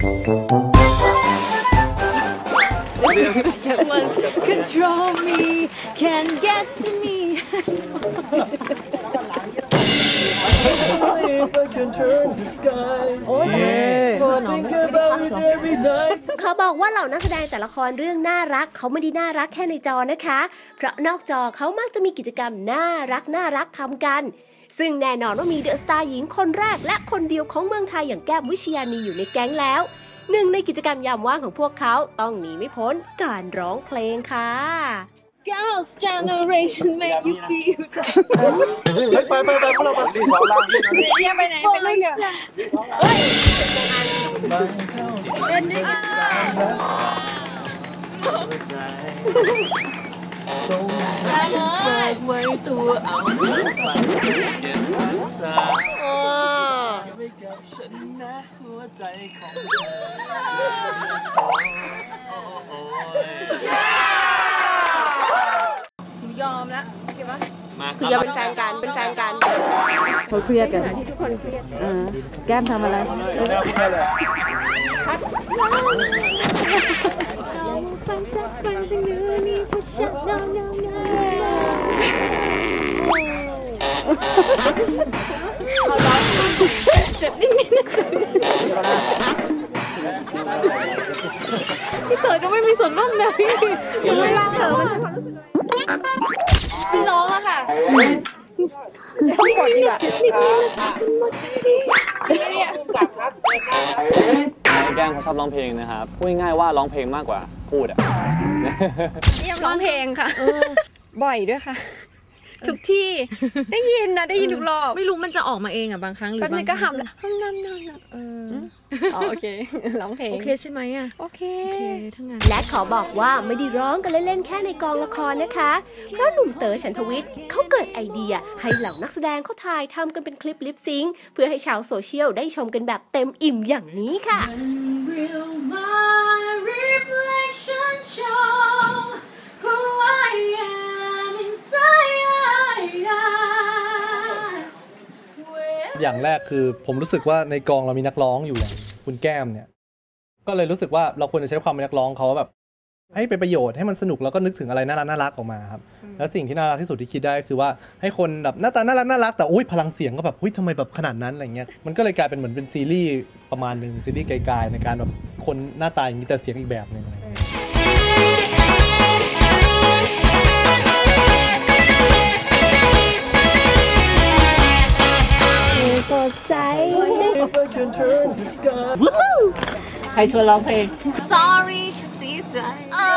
Control me, can get to me. If I can turn the sky. เขาบอกว่าเหล่านักแสดงแต่ละครเรื่องน่ารักเขาไม่ได้น่ารักแค่ในจอนะคะเพราะนอกจอเขามักจะมีกิจกรรมน่ารักทำกันซึ่งแน่นอนว่ามีเดอะสตาร์หญิงคนแรกและคนเดียวของเมืองไทยอย่างแก้มวิชญานีอยู่ในแก๊งแล้วหนึ่งในกิจกรรมยามว่างของพวกเขาต้องหนีไม่พ้นการร้องเพลงค่ะ Girls generation make you feel ไปพวกเราดีสองล่างเนี่ยไปไหนไปเลยเนี่ยเฮ้ยเล่นด้วยกันต้องทำฝากไว้ตัวเอาไปเก็บรักษาไว้กับฉันนะหัวใจของเธอยอมแล้วโอเคปะคืออย่าเป็นแฟนกันเขาเครียดกันทุกคนเครียดแก้มทำอะไรเจ็บนิดพี่เต๋อก็ไม่มีส่วนร่วมเลยยังไม่รักเต๋อพี่น้องอะค่ะต้องกดดีกว่าแก้มเขาชอบร้องเพลงนะครับพูดง่ายๆว่าร้องเพลงมากกว่าพูดอ่ะร้องเพลงค่ะบ่อยด้วยค่ะทุกที่ได้ยินทุกรอบไม่รู้มันจะออกมาเองอ่ะบางครั้งหรือบางก็ทำแล้วโอเคร้องเพลงโอเคใช่ไหมอ่ะโอเคทั้งนั้นและขอบอกว่าไม่ได้ร้องกันเล่นๆแค่ในกองละครนะคะเพราะหนุ่มเต๋อฉันทวิทย์เขาเกิดไอเดียให้เหล่านักแสดงเขาถ่ายทำกันเป็นคลิปลิปซิงค์เพื่อให้ชาวโซเชียลได้ชมกันแบบเต็มอิ่มอย่างนี้ค่ะอย่างแรกคือผมรู้สึกว่าในกองเรามีนักร้องอยู่อย่างคุณแก้มเนี่ยก็เลยรู้สึกว่าเราควรจะใช้ความเป็นนักร้องเขาแบบให้เป็นประโยชน์ให้มันสนุกแล้วก็นึกถึงอะไรน่ารักออกมาครับแล้วสิ่งที่น่ารักที่สุดที่คิดได้คือว่าให้คนแบบหน้าตาน่ารักแต่พลังเสียงก็แบบทำไมแบบขนาดนั้นอะไรเงี้ยมันก็เลยกลายเป็นเหมือนเป็นซีรีส์ประมาณนึงซีรีส์ไกลๆในการแบบคนหน้าตาอย่างนี้แต่เสียงอีกแบบนึงสดใสใครชวนร้องเพลง Sorry ฉันเสียใจ